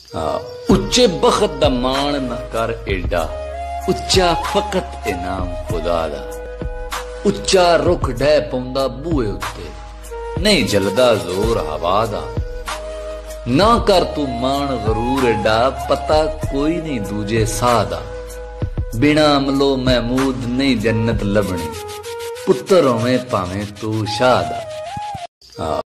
उच्चे बखत दा मान न कर एडा, उच्चा फकत इनाम खुदा दा। उच्चा रुख डै पौंदा बूए उत्ते, नहीं जलदा जोर हवा दा। ना कर तू मान गरूर एडा, पता कोई नहीं दूजे साह दा। बिना अमलो महमूद नहीं जन्नत लभनी, पुत्तर होवे भावें तू शाह दा।